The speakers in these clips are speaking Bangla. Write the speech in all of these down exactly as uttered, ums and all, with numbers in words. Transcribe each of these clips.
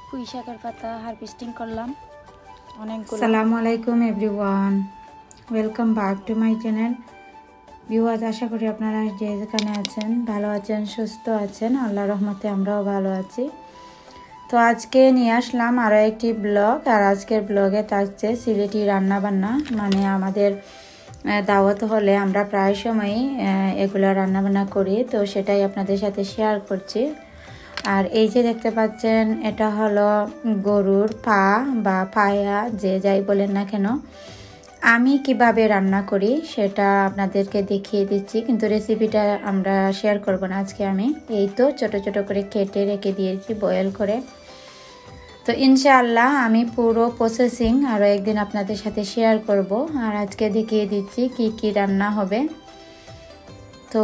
পুঁই শাকের পাতা হারভেস্টিং করলাম অনেকগুলো। আসসালামু আলাইকুম everyone, welcome back to my channel. Viewers, আশা করি আপনারা যে যেখানে আছেন ভালো আছেন, সুস্থ আছেন। আল্লাহর রহমতে আমরাও ভালো আছি। তো আজকে নিয়ে আসলাম আরও একটি ব্লগ। আর আজকের ব্লগে থাকছে সিলেটি রান্নাবান্না। মানে আমাদের দাওয়াত হলে আমরা প্রায় সময়ই এগুলো রান্নাবান্না করি, তো সেটাই আপনাদের সাথে শেয়ার করছি। আর এই যে দেখতে পাচ্ছেন, এটা হলো গরুর পা বা পায়া, যে যাই বলেন না কেন। আমি কিভাবে রান্না করি সেটা আপনাদেরকে দেখিয়ে দিচ্ছি, কিন্তু রেসিপিটা আমরা শেয়ার করব না আজকে। আমি এই তো ছোট ছোট করে কেটে রেখে দিয়েছি বয়েল করে। তো ইনশাআল্লাহ আমি পুরো প্রসেসিং আরও একদিন আপনাদের সাথে শেয়ার করব। আর আজকে দেখিয়ে দিচ্ছি কি কি রান্না হবে। তো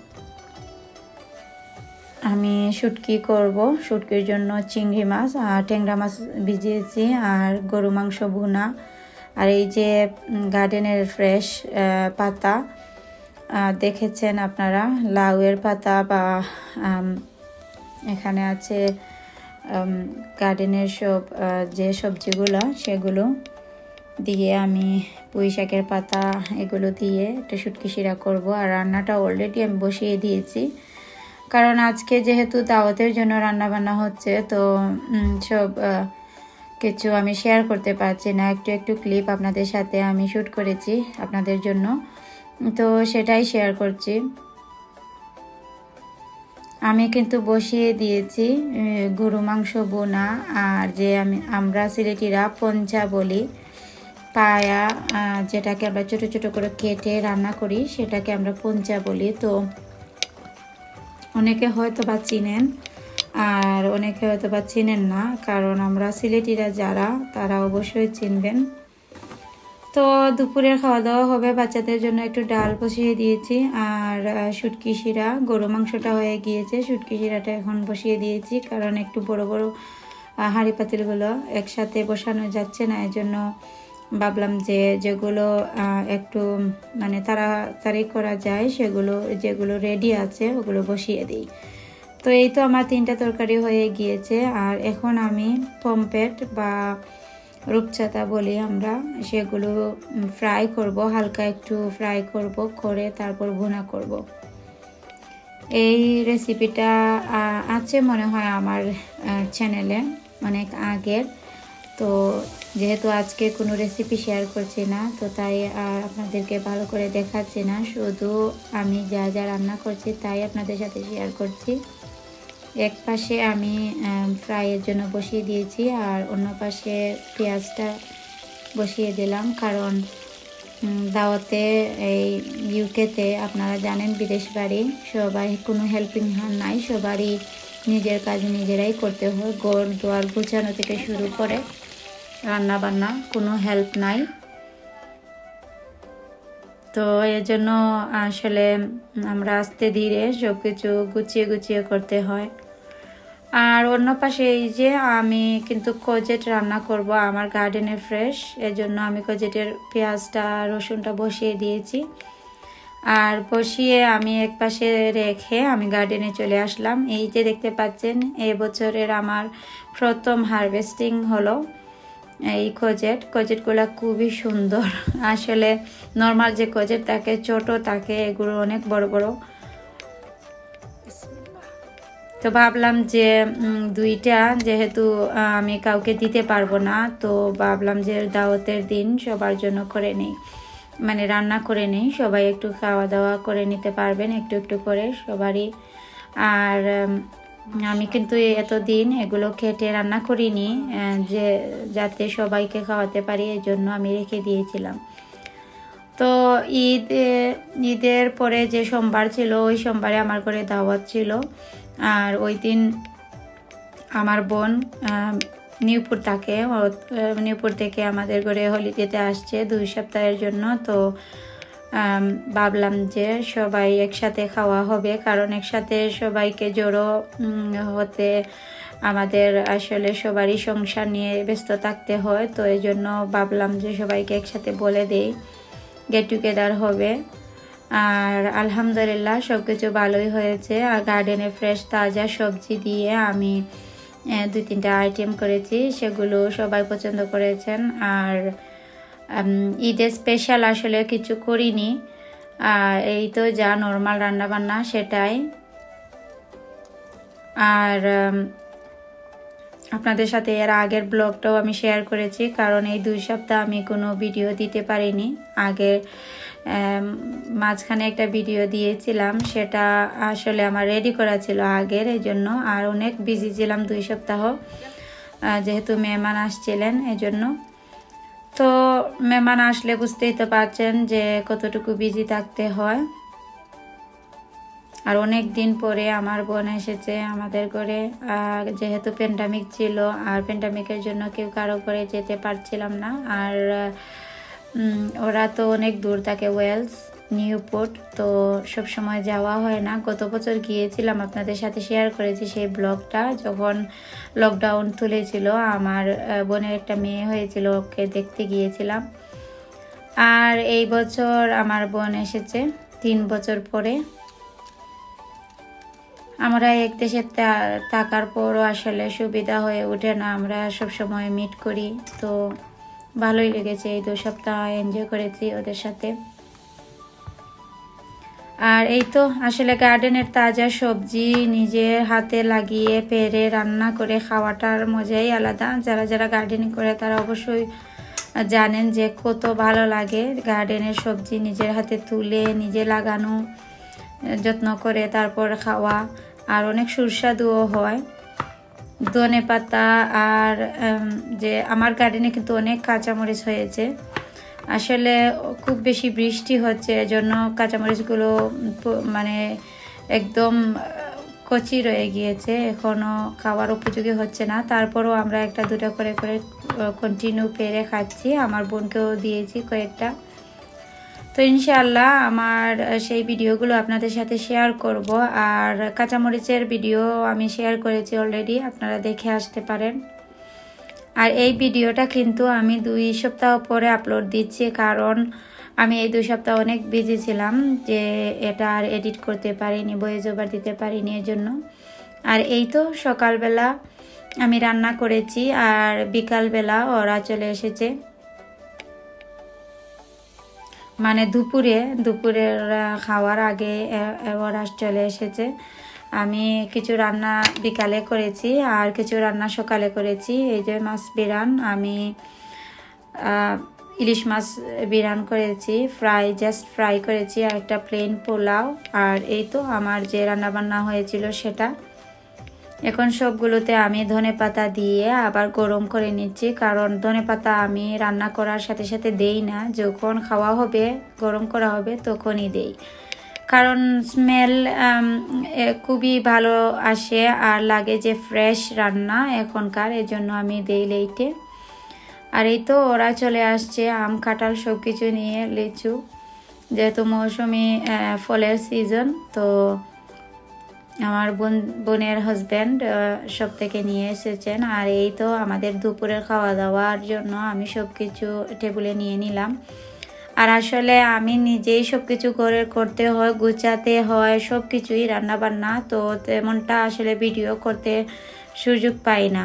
আমি শুটকি করব। শুটকির জন্য চিংড়ি মাছ আর ট্যাংরা মাছ ভিজিয়েছি, আর গরু মাংস ভুনা, আর এই যে গার্ডেনের ফ্রেশ পাতা দেখেছেন আপনারা, লাউয়ের পাতা, বা এখানে আছে গার্ডেনের সব যে সবজিগুলো সেগুলো দিয়ে আমি পুঁই শাকের পাতা এগুলো দিয়ে একটা শুটকি শিরা করব। আর রান্নাটা অলরেডি আমি বসিয়ে দিয়েছি, কারণ আজকে যেহেতু দাওয়াতের জন্য রান্না বান্না হচ্ছে, তো সব কিছু আমি শেয়ার করতে পারছি না। একটু একটু ক্লিপ আপনাদের সাথে আমি শ্যুট করেছি আপনাদের জন্য, তো সেটাই শেয়ার করছি। আমি কিন্তু বসিয়ে দিয়েছি গরু মাংস বোনা, আর যে আমি আমরা সিলেটিরা পঞ্চা বলি, পায়া, যেটাকে আমরা ছোট ছোট করে কেটে রান্না করি সেটাকে আমরা পঞ্চা বলি। তো অনেকে হয়তো বা চিনেন আর অনেকে হয়তো বা চিনেন না, কারণ আমরা সিলেটিরা যারা তারা অবশ্যই চিনবেন। তো দুপুরের খাওয়া দাওয়া হবে, বাচ্চাদের জন্য একটু ডাল বসিয়ে দিয়েছি, আর শুটকি শিরা, গরু মাংসটা হয়ে গিয়েছে, শুটকি শিরাটা এখন বসিয়ে দিয়েছি, কারণ একটু বড় বড় হাঁড়ি পাতিলগুলো একসাথে বসানো যাচ্ছে না, এজন্য ভাবলাম যে যেগুলো একটু মানে তাড়াতাড়ি করা যায় সেগুলো, যেগুলো রেডি আছে ওগুলো বসিয়ে দিই। তো এই তো আমার তিনটা তরকারি হয়ে গিয়েছে। আর এখন আমি পমফ্রেট বা রূপচাঁদা বলি আমরা, সেগুলো ফ্রাই করব, হালকা একটু ফ্রাই করব, করে তারপর ভুনা করব। এই রেসিপিটা আছে মনে হয় আমার চ্যানেলে অনেক আগের, তো যেহেতু আজকে কোনো রেসিপি শেয়ার করছি না, তো তাই আর আপনাদেরকে ভালো করে দেখাচ্ছি না, শুধু আমি যা যা রান্না করছি তাই আপনাদের সাথে শেয়ার করছি। এক পাশে আমি ফ্রাইয়ের জন্য বসিয়ে দিয়েছি, আর অন্য পাশে পেঁয়াজটা বসিয়ে দিলাম, কারণ দাওয়াতে এই ইউকেতে আপনারা জানেন বিদেশ বাড়ি, সবাই কোনো হেল্পিং হ্যান্ড নাই, সবারই নিজের কাজ নিজেরাই করতে হয়। ঘর দুয়ার গোছানো থেকে শুরু করে রান্না বান্না, কোনো হেল্প নাই। তো এজন্য আসলে আমরা আস্তে ধীরে সব কিছু গুছিয়ে গুছিয়ে করতে হয়। আর অন্য পাশে এই যে আমি কিন্তু কোজেট রান্না করব, আমার গার্ডেনের ফ্রেশ, এজন্য আমি কোজেটের পেঁয়াজটা রসুনটা বসিয়ে দিয়েছি। আর বসিয়ে আমি এক পাশে রেখে আমি গার্ডেনে চলে আসলাম। এই যে দেখতে পাচ্ছেন, এই বছরের আমার প্রথম হারভেস্টিং হলো এই কোজেট। কোজেটগুলো খুবই সুন্দর, আসলে নর্মাল যে কোজেট থাকে ছোট থাকে, এগুলো অনেক বড় বড়। তো ভাবলাম যে দুইটা যেহেতু আমি কাউকে দিতে পারবো না, তো ভাবলাম যে দাওয়াতের দিন সবার জন্য করে নেই, মানে রান্না করে নেই, সবাই একটু খাওয়া দাওয়া করে নিতে পারবেন একটু একটু করে সবারই। আর আমি কিন্তু এতদিন এগুলো কেটে রান্না করিনি, যে যাতে সবাইকে খাওয়াতে পারি, এই জন্য আমি রেখে দিয়েছিলাম। তো ঈদ ঈদের পরে যে সোমবার ছিল, ওই সোমবারে আমার ঘরে দাওয়াত ছিল। আর ওই দিন আমার বোন নিউপুর থাকে, নিউপুর থেকে আমাদের ঘরে হলিডেতে আসছে দুই সপ্তাহের জন্য। তো ভাবলাম যে সবাই একসাথে খাওয়া হবে, কারণ একসাথে সবাইকে জড়ো হতে আমাদের আসলে সবারই সংসার নিয়ে ব্যস্ত থাকতে হয়। তো এই জন্য ভাবলাম যে সবাইকে একসাথে বলে দেই, গেট টুগেদার হবে। আর আলহামদুলিল্লাহ সব কিছু ভালোই হয়েছে। আর গার্ডেনে ফ্রেশ তাজা সবজি দিয়ে আমি দুই তিনটা আইটেম করেছি, সেগুলো সবাই পছন্দ করেছেন। আর ঈদের স্পেশাল আসলে কিছু করিনি, আর এই তো যা নর্মাল রান্না বান্না সেটাই। আর আপনাদের সাথে এর আগের ব্লগটাও আমি শেয়ার করেছি, কারণ এই দুই সপ্তাহ আমি কোনো ভিডিও দিতে পারিনি। আগে মাঝখানে একটা ভিডিও দিয়েছিলাম, সেটা আসলে আমার রেডি করা ছিল আগের, এই জন্য। আর অনেক বিজি ছিলাম দুই সপ্তাহ, যেহেতু মেহমান আসছিলেন এই জন্য। তো মেহমান আসলে বুঝতেই তো পারছেন যে কতটুকু বিজি থাকতে হয়। আর অনেক দিন পরে আমার বোন এসেছে আমাদের ঘরে, যেহেতু প্যান্ডামিক ছিল, আর প্যান্ডামিকের জন্য কেউ কারো ঘরে যেতে পারছিলাম না। আর ওরা তো অনেক দূর থাকে, ওয়েলস, নিউপোর্ট, তো সব সময় যাওয়া হয় না। গত বছর গিয়েছিলাম, আপনাদের সাথে শেয়ার করেছি সেই ব্লগটা, যখন লকডাউন তুলেছিল। আমার বোনের একটা মেয়ে হয়েছিল, ওকে দেখতে গিয়েছিলাম। আর এই বছর আমার বোন এসেছে তিন বছর পরে। আমরা এক দেশে থাকার পরও আসলে সুবিধা হয়ে ওঠে না, আমরা সব সময় মিট করি। তো ভালোই লেগেছে, এই দু সপ্তাহ এনজয় করেছি ওদের সাথে। আর এই তো আসলে গার্ডেনের তাজা সবজি নিজের হাতে লাগিয়ে পেরে রান্না করে খাওয়াটার মজাই আলাদা। যারা যারা গার্ডেনিং করে তারা অবশ্যই জানেন যে কত ভালো লাগে গার্ডেনের সবজি নিজের হাতে তুলে নিজে লাগানো, যত্ন করে তারপর খাওয়া। আর অনেক সুস্বাদুও হয়। ধনে পাতা আর যে আমার গার্ডেনে কিন্তু অনেক কাঁচামরিচ হয়েছে। আসলে খুব বেশি বৃষ্টি হচ্ছে, এজন্য কাঁচামরিচগুলো মানে একদম কচি রয়ে গিয়েছে, এখনও খাওয়ার উপযোগী হচ্ছে না। তারপরও আমরা একটা দুটা করে করে কন্টিনিউ পেরে খাচ্ছি, আমার বোনকেও দিয়েছি কয়েকটা। তো ইনশাআল্লাহ আমার সেই ভিডিওগুলো আপনাদের সাথে শেয়ার করব। আর কাঁচামরিচের ভিডিও আমি শেয়ার করেছি অলরেডি, আপনারা দেখে আসতে পারেন। আর এই ভিডিওটা কিন্তু আমি দুই সপ্তাহ পরে আপলোড দিচ্ছি, কারণ আমি এই দুই সপ্তাহ অনেক বিজি ছিলাম, যে এটা আর এডিট করতে পারিনি, ভয়েস ওভার দিতে পারিনি এর জন্য। আর এই তো সকালবেলা আমি রান্না করেছি, আর বিকালবেলা ওরা চলে এসেছে, মানে দুপুরে দুপুরের খাওয়ার আগে ওরা চলে এসেছে। আমি কিছু রান্না বিকালে করেছি আর কিছু রান্না সকালে করেছি। এই যে মাছ বিরান, আমি ইলিশ মাছ বিরান করেছি, ফ্রাই, জাস্ট ফ্রাই করেছি, আর একটা প্লেন পোলাও। আর এই তো আমার যে রান্না বান্না হয়েছিল সেটা। এখন সবগুলোতে আমি ধনে পাতা দিয়ে আবার গরম করে নিচ্ছি, কারণ ধনে পাতা আমি রান্না করার সাথে সাথে দেই না, যখন খাওয়া হবে গরম করা হবে তখনই দেই, কারণ স্মেল খুবই ভালো আসে আর লাগে যে ফ্রেশ রান্না এখনকার, এজন্য আমি দেই লেটে। আর এই তো ওরা চলে আসছে আম কাঁঠাল সব কিছু নিয়ে, লিচু, যেহেতু মৌসুমি ফলের সিজন, তো আমার বোন বোনের হাজব্যান্ড সব থেকে নিয়ে এসেছেন। আর এই তো আমাদের দুপুরের খাওয়া দাওয়ার জন্য আমি সব কিছু টেবিলে নিয়ে নিলাম। আর আসলে আমি নিজেই সব কিছু করে করতে হয়, গুছাতে হয় সব কিছুই, রান্নাবান্না, তো তেমনটা আসলে ভিডিও করতে সুযোগ পাই না।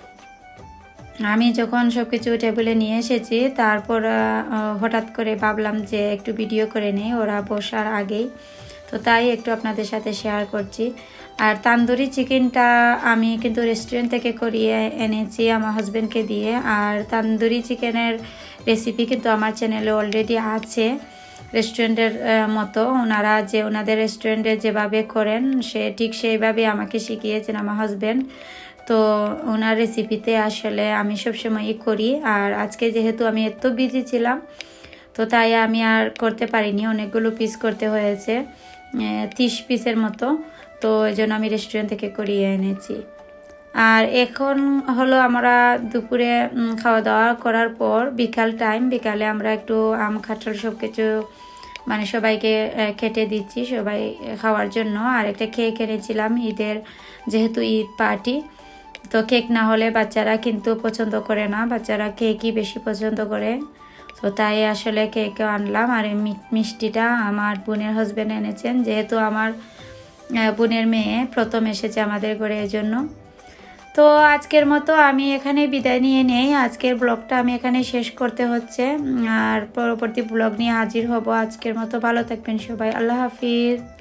আমি যখন সব কিছু টেবিলে নিয়ে এসেছি, তারপর হঠাৎ করে ভাবলাম যে একটু ভিডিও করে নিই ওরা বসার আগেই, তো তাই একটু আপনাদের সাথে শেয়ার করছি। আর তান্দুরি চিকেনটা আমি কিন্তু রেস্টুরেন্ট থেকে করিয়ে এনেছি আমার হাজব্যান্ডকে দিয়ে। আর তান্দুরি চিকেনের রেসিপি কিন্তু আমার চ্যানেলে অলরেডি আছে, রেস্টুরেন্টের মতো। ওনারা যে ওনাদের রেস্টুরেন্টে যেভাবে করেন সে ঠিক সেইভাবে আমাকে শিখিয়েছেন আমার হাজব্যান্ড। তো ওনার রেসিপিতে আসলে আমি সবসময়ই করি। আর আজকে যেহেতু আমি এত বিজি ছিলাম, তো তাই আমি আর করতে পারিনি, অনেকগুলো পিস করতে হয়েছে, তিরিশ পিসের মতো, তো এই জন্য আমি রেস্টুরেন্ট থেকে করিয়ে এনেছি। আর এখন হলো আমরা দুপুরে খাওয়া দাওয়া করার পর বিকাল টাইম, বিকালে আমরা একটু আম কাঁঠাল সব কিছু মানে সবাইকে কেটে দিচ্ছি সবাই খাওয়ার জন্য। আর একটা কেক এনেছিলাম ঈদের, যেহেতু ঈদ পার্টি, তো কেক না হলে বাচ্চারা কিন্তু পছন্দ করে না, বাচ্চারা কেকই বেশি পছন্দ করে, তো তাই আসলে কেকও আনলাম। আর মিষ্টিটা আমার বোনের হাজব্যান্ড এনেছেন, যেহেতু আমার বোনের মেয়ে প্রথম এসেছে আমাদের ঘরে, এজন্য। তো আজকের মতো আমি এখানে বিদায় নিয়ে নেই। আজকের ব্লগটা আমি এখানে শেষ করতে হচ্ছে, আর পরবর্তী ব্লগ নিয়ে হাজির হব। আজকের মতো ভালো থাকবেন সবাই, আল্লাহ হাফিজ।